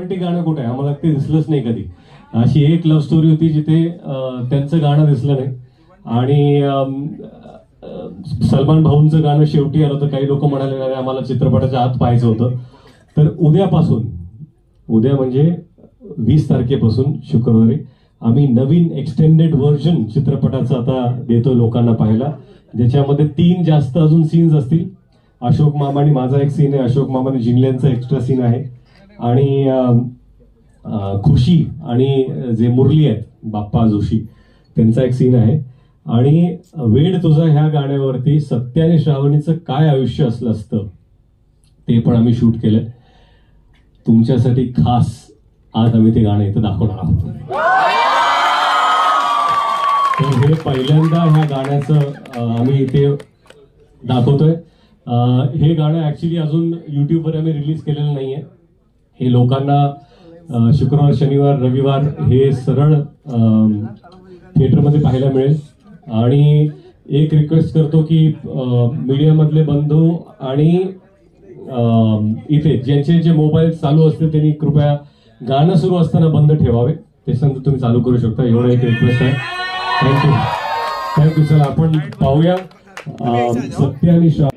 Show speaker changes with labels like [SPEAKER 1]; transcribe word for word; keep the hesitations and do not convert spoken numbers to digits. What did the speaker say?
[SPEAKER 1] Romantic गाणं कुठे आहे, आम्हाला ते दिसलंच नाही कधी. अशी एक लव्ह स्टोरी होती जिथे त्यांचं गाणं दिसलं नाही. आणि सलमान भाऊंचं गाणं शेवटी आलं तर काही लोक म्हणाले नाही आम्हाला चित्रपटाच्या आत पाहायचं होतं. तर उद्यापासून, उद्या म्हणजे वीस तारखेपासून शुक्रवारी आम्ही नवीन एक्सटेंडेड व्हर्जन चित्रपटाचं आता देतो लोकांना पाहायला, ज्याच्यामध्ये तीन जास्त अजून सीन्स असतील. अशोक मामानी माझा एक सीन आहे, अशोक मामानी जिंगल्यांचा एक्स्ट्रा सीन आहे, आणि खुशी आणि जे मुरली आहेत बाप्पा जोशी त्यांचा एक सीन आहे. आणि वेड तुझा ह्या गाण्यावरती सत्य आणि श्रावणीचं काय आयुष्य असलं असतं ते पण आम्ही शूट केलंय. तुमच्यासाठी खास आज आम्ही ते गाणं इथं दाखवणार आहोत. तर हे पहिल्यांदा ह्या गाण्याचं आम्ही इथे दाखवतोय. हे गाणं ऍक्च्युली अजून युट्यूबवर आम्ही रिलीज केलेलं नाहीये. हे लोकांना शुक्रवार, शनिवार, रविवार हे सरळ थिएटरमध्ये पाहायला मिळेल. आणि एक रिक्वेस्ट करतो की मीडियामधले बंधू आणि इथे ज्यांचे जे मोबाईल चालू असतील त्यांनी कृपया गाणं सुरू असताना बंद ठेवावे, त्याच्यानंतर तुम्ही चालू करू शकता, एवढा एक रिक्वेस्ट आहे. Thank you thank you. चला आपण पाहूया सत्य आणि